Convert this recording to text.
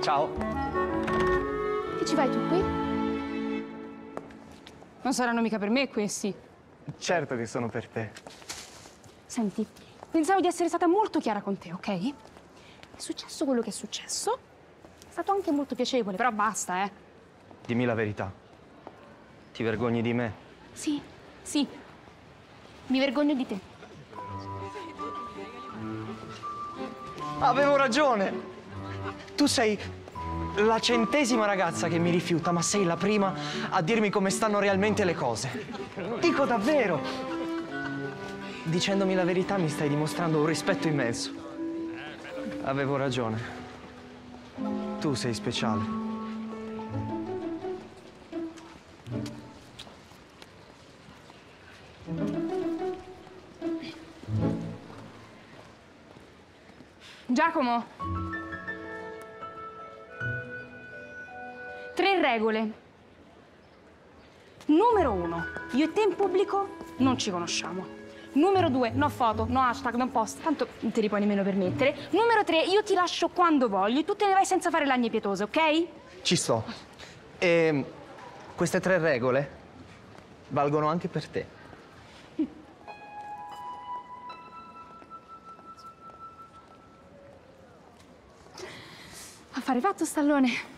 Ciao. Che ci fai tu qui? Non saranno mica per me questi. Certo che sono per te. Senti, pensavo di essere stata molto chiara con te, ok? È successo quello che è successo. È stato anche molto piacevole, però basta, eh. Dimmi la verità. Ti vergogni di me? Sì, sì. Mi vergogno di te. Avevo ragione! Tu sei la 100ª ragazza che mi rifiuta, ma sei la prima a dirmi come stanno realmente le cose. Dico davvero! Dicendomi la verità mi stai dimostrando un rispetto immenso. Avevo ragione. Tu sei speciale. Giacomo. 3 regole. Numero 1, io e te in pubblico non ci conosciamo. Numero 2, no foto, no hashtag, no post, tanto non te li puoi nemmeno permettere. Numero 3, io ti lascio quando voglio e tu te ne vai senza fare lagne pietose, ok? Ci sto. E queste 3 regole valgono anche per te. Affare fatto, stallone.